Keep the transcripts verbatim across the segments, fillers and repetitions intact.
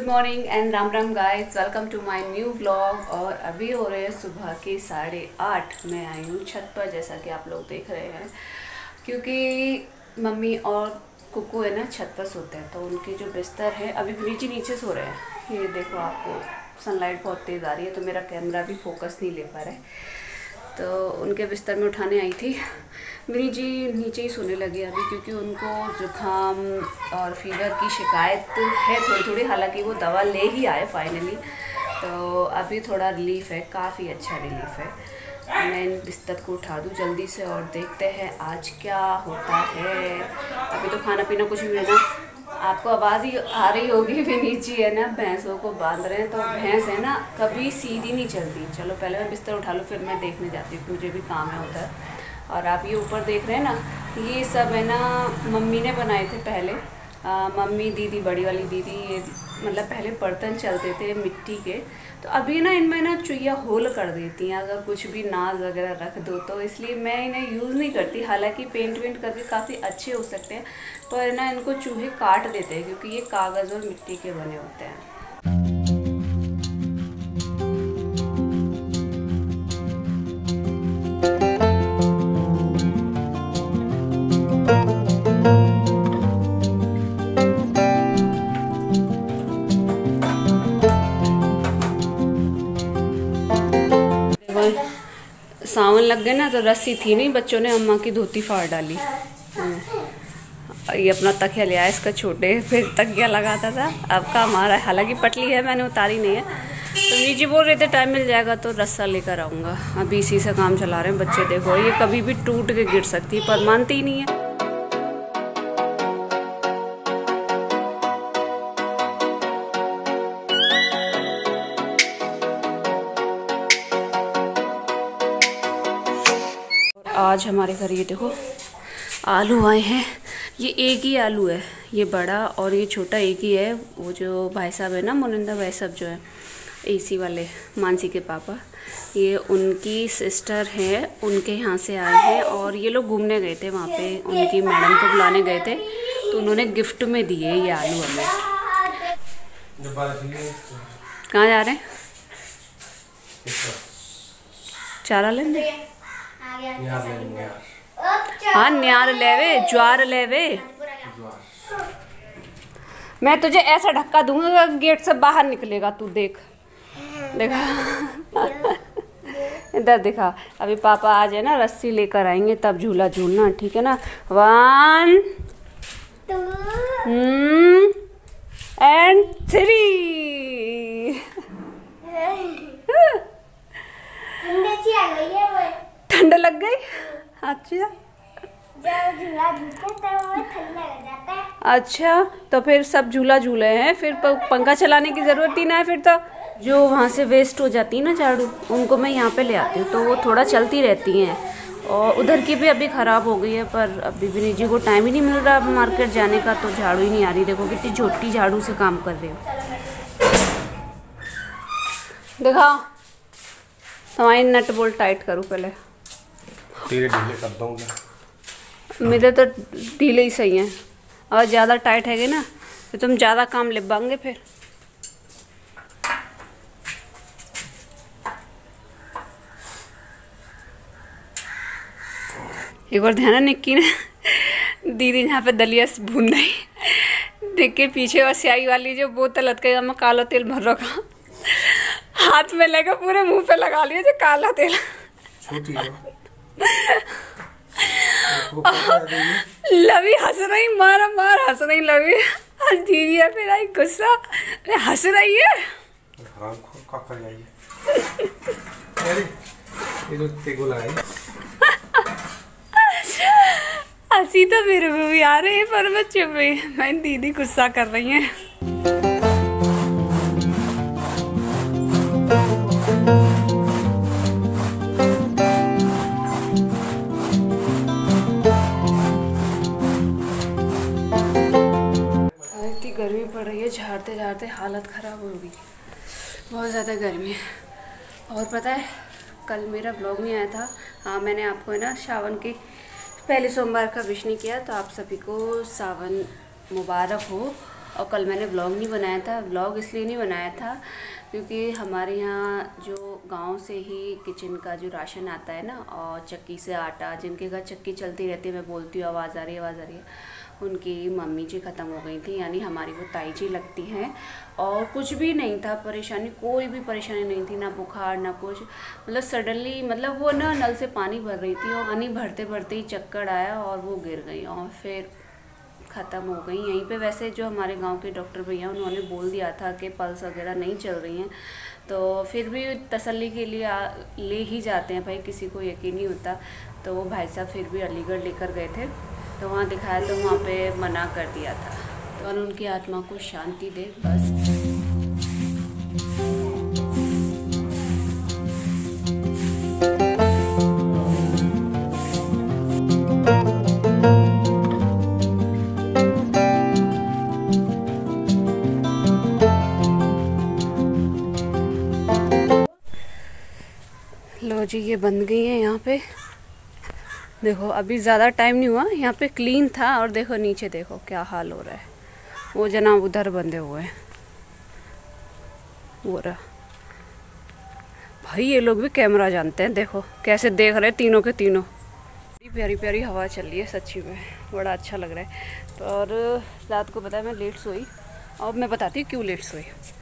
Morning and Ram Ram guys, welcome to my new vlog. और अभी हो रहे हैं सुबह के साढ़े आठ। मैं आई हूँ छत पर, जैसा कि आप लोग देख रहे हैं, क्योंकि मम्मी और कुकू है ना छत पर सोते हैं, तो उनके जो बिस्तर है अभी नीचे नीचे सो रहे हैं। ये देखो, आपको सनलाइट बहुत तेज़ आ रही है तो मेरा कैमरा भी फोकस नहीं ले पा रहा है। तो उनके बिस्तर में उठाने आई थी। मेरी जी नीचे ही सोने लगी अभी, क्योंकि उनको जुकाम और फीवर की शिकायत है थोड़ी थोड़ी। हालांकि वो दवा ले ही आए फाइनली, तो अभी थोड़ा रिलीफ है, काफ़ी अच्छा रिलीफ है। मैं इन बिस्तर को उठा दूँ जल्दी से और देखते हैं आज क्या होता है। अभी तो खाना पीना कुछ भी ना, आपको आवाज़ ही आ रही होगी भी, नीचे है ना भैंसों को बांध रहे हैं। तो भैंस है ना कभी सीधी नहीं चलती। चलो पहले मैं बिस्तर उठा लूँ, फिर मैं देखने जाती हूँ, मुझे भी काम है उधर। और आप ये ऊपर देख रहे हैं ना, ये सब है ना मम्मी ने बनाए थे पहले। आ, मम्मी दीदी, बड़ी वाली दीदी, ये मतलब पहले बर्तन चलते थे मिट्टी के, तो अभी ना इनमें ना चुईया होल कर देती हैं अगर कुछ भी नाज वगैरह रख दो तो, इसलिए मैं इन्हें यूज़ नहीं करती। हालांकि पेंट वेंट करके काफ़ी अच्छे हो सकते हैं, पर ना इनको चूहे काट देते हैं क्योंकि ये कागज़ और मिट्टी के बने होते हैं। सावन लग गए ना, तो रस्सी थी नहीं, बच्चों ने अम्मा की धोती फाड़ डाली। ये अपना तकिया ले आया इसका छोटे, फिर तकिया लगाता था, अब का हमारा। हालांकि पटली है, मैंने उतारी नहीं है। तो नीचे बोल रहे थे टाइम मिल जाएगा तो रस्सा लेकर आऊँगा। अभी इसी से काम चला रहे हैं बच्चे। देखो ये कभी भी टूट के गिर सकती है, पर मानती ही नहीं है। आज हमारे घर ये देखो आलू आए हैं। ये एक ही आलू है, ये बड़ा और ये छोटा एक ही है। वो जो भाई साहब है ना, मुनिंदा भाई साहब जो है एसी वाले, मानसी के पापा, ये उनकी सिस्टर है, उनके यहाँ से आए हैं। और ये लोग घूमने गए थे वहाँ पे, उनकी मैडम को बुलाने गए थे, तो उन्होंने गिफ्ट में दिए ये आलू हमें। कहाँ जा रहे हैं? चारा लेंगे। हाँ न्यार लेवे, ज्वार लेवे। मैं तुझे ऐसा धक्का दूंगा गेट से बाहर निकलेगा तू। देख देखा इधर दिखा। अभी पापा आ जाए ना, रस्सी लेकर आएंगे तब झूला झूलना, ठीक है ना। One and three. ठंड लग गई? अच्छा अच्छा, तो फिर सब झूला झूले हैं, फिर पंखा चलाने की ज़रूरत ही ना है फिर तो। जो वहाँ से वेस्ट हो जाती है ना झाड़ू, उनको मैं यहाँ पे ले आती हूँ, तो वो थोड़ा चलती रहती हैं। और उधर की भी अभी ख़राब हो गई है, पर अभी भी जी को टाइम ही नहीं मिल रहा मार्केट जाने का, तो झाड़ू ही नहीं आ रही। देखो कितनी छोटी झाड़ू से काम कर रहे हो। देखा तुम्हारी नट बोल्ट टाइट करूँ पहले, ढीले कर दूँगा। मेरे तो ढीले ही सही हैं, और ज़्यादा टाइट हैगे ना तो तुम ज़्यादा काम ले पाएंगे फिर। एक बार ध्यान निक्की ने दीदी यहाँ पे दलिया भून रही, देख के पीछे और स्याही वाली जो बोतल लटके में काला तेल भर रखा, हाथ में लेकर पूरे मुंह पे लगा लिया जो काला तेल। छोटी है। लवी हंस रही, मारा मार हंस रही लवी। दीदी है फिर आई गुस्सा, हंस रही है। हंसी तो मेरे को भी आ रही है, पर मैं चुप रही। मैं दीदी गुस्सा कर रही है। गर्मी पड़ रही है, झाड़ते झाड़ते हालत ख़राब हो गई, बहुत ज़्यादा गर्मी है। और पता है कल मेरा ब्लॉग नहीं आया था। हाँ मैंने आपको है ना सावन के पहले सोमवार का विश नहीं किया, तो आप सभी को सावन मुबारक हो। और कल मैंने व्लॉग नहीं बनाया था। व्लॉग इसलिए नहीं बनाया था क्योंकि हमारे यहाँ जो गांव से ही किचन का जो राशन आता है ना, और चक्की से आटा, जिनके घर चक्की चलती रहती है, मैं बोलती हूँ आवाज़ आ रही है आवाज़ आ रही है, उनकी मम्मी जी ख़त्म हो गई थी, यानी हमारी वो ताई जी लगती हैं। और कुछ भी नहीं था परेशानी, कोई भी परेशानी नहीं थी, ना बुखार ना कुछ। मतलब सडनली, मतलब वो ना नल से पानी भर रही थी और पानी भरते भरते ही चक्कर आया और वो गिर गई और फिर ख़त्म हो गई यहीं पे। वैसे जो हमारे गांव के डॉक्टर भैया, उन्होंने बोल दिया था कि पल्स वगैरह नहीं चल रही हैं, तो फिर भी तसल्ली के लिए आ, ले ही जाते हैं भाई, किसी को यकीन नहीं होता। तो वो भाई साहब फिर भी अलीगढ़ लेकर गए थे, तो वहाँ दिखाया तो वहाँ पे मना कर दिया था। तो और उनकी आत्मा को शांति दे बस। लो जी, ये बन गई है यहाँ पे। देखो अभी ज़्यादा टाइम नहीं हुआ, यहाँ पे क्लीन था और देखो नीचे देखो क्या हाल हो रहा है। वो जनाब उधर बंधे हुए हैं, वो रहा भाई। ये लोग भी कैमरा जानते हैं, देखो कैसे देख रहे हैं तीनों के तीनों। बड़ी प्यारी प्यारी हवा चल रही है सच्ची में, बड़ा अच्छा लग रहा है। तो और रात को पता है मैं लेट सोई, और मैं बताती हूँ क्यों लेट सोई।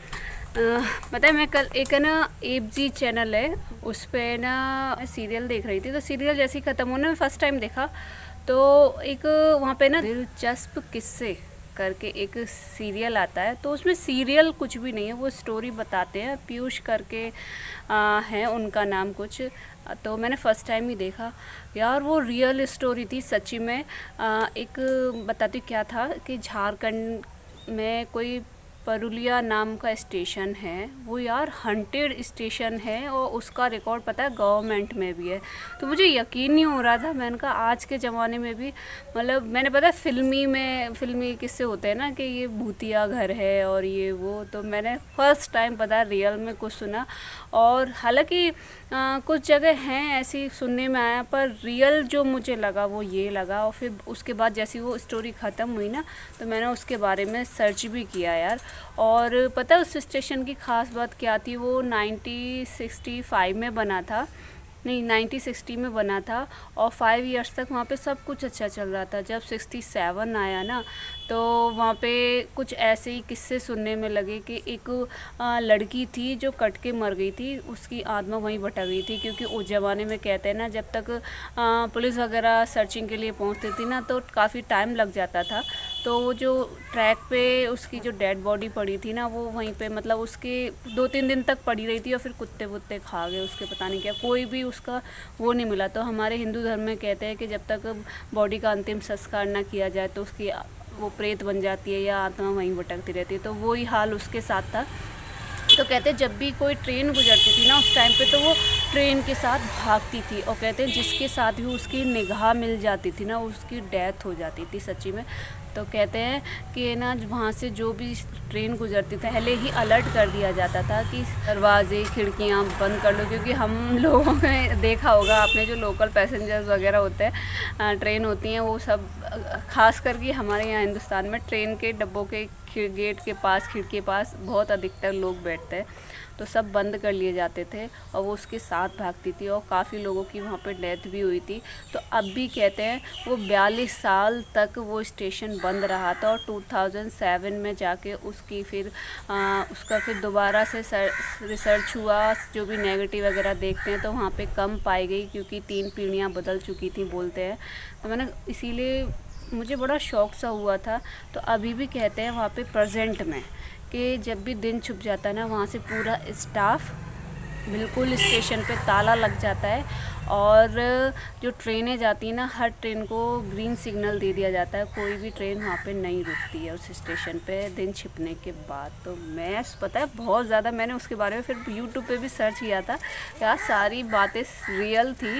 पता है मैं कल एक है ना एप जी चैनल है, उस पर ना सीरियल देख रही थी। तो सीरियल जैसे ही ख़त्म होना, मैं फ़र्स्ट टाइम देखा, तो एक वहाँ पे ना दिलचस्प किस्से करके एक सीरियल आता है। तो उसमें सीरियल कुछ भी नहीं है, वो स्टोरी बताते हैं। पीयूष करके आ, है उनका नाम कुछ। तो मैंने फ़र्स्ट टाइम ही देखा यार, वो रियल स्टोरी थी सच्ची में। आ, एक बताती क्या था कि झारखंड में कोई पुरुलिया नाम का स्टेशन है, वो यार हंटेड स्टेशन है, और उसका रिकॉर्ड पता है गवर्नमेंट में भी है। तो मुझे यकीन नहीं हो रहा था। मैंने कहा आज के ज़माने में भी, मतलब मैंने पता है फिल्मी में फिल्मी किस्से होते हैं ना कि ये भूतिया घर है और ये वो, तो मैंने फ़र्स्ट टाइम पता है रियल में कुछ सुना। और हालांकि कुछ जगह हैं ऐसी सुनने में आया, पर रियल जो मुझे लगा वो ये लगा। और फिर उसके बाद जैसी वो स्टोरी ख़त्म हुई ना, तो मैंने उसके बारे में सर्च भी किया यार। और पता है उस स्टेशन की ख़ास बात क्या थी, वो नाइनटीन सिक्सटी फाइव में बना था, नहीं नाइनटीन सिक्सटी में बना था, और फाइव इयर्स तक वहाँ पे सब कुछ अच्छा चल रहा था। जब सिक्सटी सेवन आया ना, तो वहाँ पे कुछ ऐसे ही किस्से सुनने में लगे कि एक आ, लड़की थी जो कट के मर गई थी, उसकी आत्मा वहीं भटक गई थी। क्योंकि उस ज़माने में कहते हैं ना, जब तक आ, पुलिस वगैरह सर्चिंग के लिए पहुँचती थी ना, तो काफ़ी टाइम लग जाता था। तो वो जो ट्रैक पे उसकी जो डेड बॉडी पड़ी थी ना, वो वहीं पे मतलब उसके दो तीन दिन तक पड़ी रही थी, और फिर कुत्ते वुत्ते खा गए उसके, पता नहीं क्या, कोई भी उसका वो नहीं मिला। तो हमारे हिंदू धर्म में कहते हैं कि जब तक बॉडी का अंतिम संस्कार ना किया जाए, तो उसकी वो प्रेत बन जाती है या आत्मा वहीं भटकती रहती है। तो वही हाल उसके साथ था। तो कहते हैं जब भी कोई ट्रेन गुजरती थी ना उस टाइम पे, तो वो ट्रेन के साथ भागती थी, और कहते हैं जिसके साथ भी उसकी निगाह मिल जाती थी ना, उसकी डेथ हो जाती थी सच्ची में। तो कहते हैं कि ना वहाँ से जो भी ट्रेन गुजरती थी, पहले ही अलर्ट कर दिया जाता था कि दरवाजे खिड़कियाँ बंद कर लो। क्योंकि हम लोगों ने देखा होगा आपने, जो लोकल पैसेंजर्स वगैरह होते हैं, ट्रेन होती हैं, वो सब खास करके हमारे यहाँ हिंदुस्तान में ट्रेन के डब्बों के गेट के पास, खिड़की के पास बहुत अधिकतर लोग बैठते हैं, तो सब बंद कर लिए जाते थे, और वो उसके साथ भागती थी, और काफ़ी लोगों की वहाँ पे डेथ भी हुई थी। तो अब भी कहते हैं वो बयालीस साल तक वो स्टेशन बंद रहा था, और टू थाउजेंड सेवन में जाके उसकी फिर आ, उसका फिर दोबारा से रिसर्च हुआ, जो भी नेगेटिव वगैरह देखते हैं तो वहाँ पे कम पाई गई, क्योंकि तीन पीढ़ियाँ बदल चुकी थी बोलते हैं। तो मैंने इसीलिए मुझे बड़ा शौक सा हुआ था। तो अभी भी कहते हैं वहाँ पे प्रेजेंट में कि जब भी दिन छुप जाता है ना, वहाँ से पूरा स्टाफ बिल्कुल स्टेशन पे ताला लग जाता है, और जो ट्रेनें जाती हैं ना, हर ट्रेन को ग्रीन सिग्नल दे दिया जाता है, कोई भी ट्रेन वहाँ पे नहीं रुकती है उस स्टेशन पे दिन छिपने के बाद। तो मैं पता है बहुत ज़्यादा मैंने उसके बारे में फिर यूट्यूब पे भी सर्च किया था, यार सारी बातें रियल थी।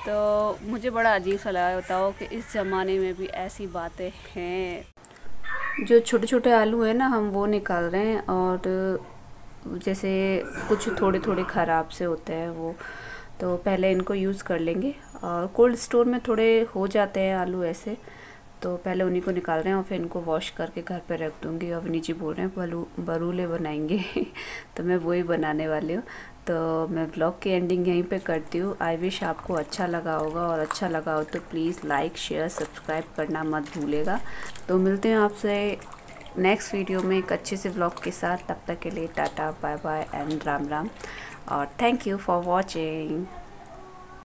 तो मुझे बड़ा अजीब सा लगा, बताओ कि इस ज़माने में भी ऐसी बातें हैं। जो छोटे छोटे आलू हैं ना, हम वो निकाल रहे हैं, और जैसे कुछ थोड़े थोड़े ख़राब से होते हैं वो, तो पहले इनको यूज़ कर लेंगे। और कोल्ड स्टोर में थोड़े हो जाते हैं आलू ऐसे, तो पहले उन्हीं को निकाल रहे हैं और फिर इनको वॉश करके घर पे रख दूँगी। और विनी जी बोल रहे हैं बलू बरूले बनाएंगे तो मैं वही बनाने वाली हूँ। तो मैं ब्लॉग की एंडिंग यहीं पे करती हूँ। आई विश आपको अच्छा लगा होगा, और अच्छा लगा हो तो प्लीज़ लाइक शेयर सब्सक्राइब करना मत भूलेगा। तो मिलते हैं आपसे नेक्स्ट वीडियो में एक अच्छे से व्लॉग के साथ। तब तक के लिए tata bye bye and Ram Ram, और थैंक यू फॉर वॉचिंग।